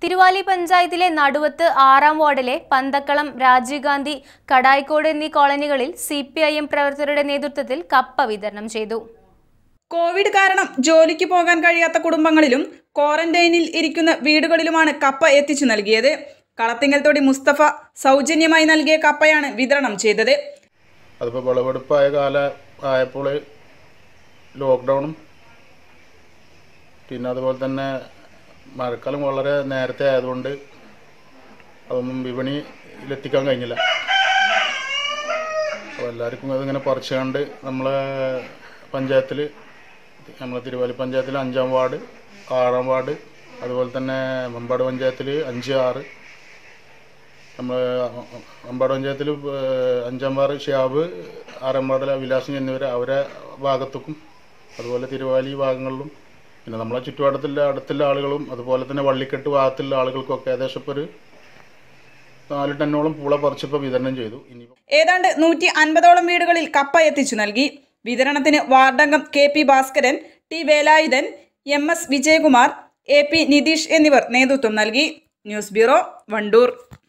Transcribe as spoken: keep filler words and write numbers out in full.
തിരുവാലി പഞ്ചായത്തിലെ നടുവത്ത് ആറാം വാർഡിലെ പന്തക്കളം, രാജീവ് ഗാന്ധി, കടായിക്കോട് എന്നീ കോളനികളിൽ സി പി ഐ എം പ്രവർത്തകരുടെ നേതൃത്വത്തിൽ കപ്പ വിതരണം ചെയ്തു. കോവിഡ് കാരണം ജോലിക്ക് പോകാൻ കഴിയാത്ത കുടുംബങ്ങളിലും ക്വാറന്റൈനിൽ ഇരിക്കുന്ന വീടുകളിലുമാണ് കപ്പ എത്തിച്ചു നൽകിയത്. കളത്തിങ്ങൽ തൊടി മുസ്തഫ സൗജന്യമായി നൽകിയ കപ്പയാണ് വിതരണം ചെയ്തത്. അതിപ്പോൾ വിളവെടുപ്പായ കാല ആയപ്പോൾ ലോക്ക്ഡൗണും പിന്നെ അതുപോലെ തന്നെ മഴക്കാലം വളരെ നേരത്തെ ആയതുകൊണ്ട് അതൊന്നും വിപണിയിലെത്തിക്കാൻ കഴിഞ്ഞില്ല. അപ്പോൾ എല്ലാവർക്കും അതിങ്ങനെ പറിച്ചുകൊണ്ട് നമ്മളെ പഞ്ചായത്തിൽ, നമ്മളെ തിരുവാലി പഞ്ചായത്തിൽ അഞ്ചാം വാർഡ്, ആറാം വാർഡ്, അതുപോലെ തന്നെ മമ്പാട് പഞ്ചായത്തിൽ അഞ്ച് ആറ്, നമ്മൾ മമ്പാട് പഞ്ചായത്തിൽ അഞ്ചാം വാർഡ് ഷിയാബ്, ആറാം വാർഡിലെ വിലാസം എന്നിവർ അവരെ ഭാഗത്തേക്കും അതുപോലെ തിരുവാലി ഭാഗങ്ങളിലും പിന്നെ നമ്മളെ ചുറ്റുപാടത്തുള്ള അടുത്തുള്ള ആളുകളും അതുപോലെ തന്നെ വള്ളിക്കെട്ട് ഭാഗത്തുള്ള ആളുകൾക്കൊക്കെ ഏകദേശം ഇപ്പോൾ ഒരു നാല് ടണ്ണോളം പൂള പറിച്ചിപ്പോൾ വിതരണം ചെയ്തു. ഇനി ഏതാണ്ട് നൂറ്റി അൻപതോളം വീടുകളിൽ കപ്പ എത്തിച്ചു നൽകി. വിതരണത്തിന് വാർഡംഗം K P Bhaskaran, T Velayudhan, M S Vijayakumar, A P Nitish എന്നിവർ നേതൃത്വം നൽകി. News bureau, Wandoor.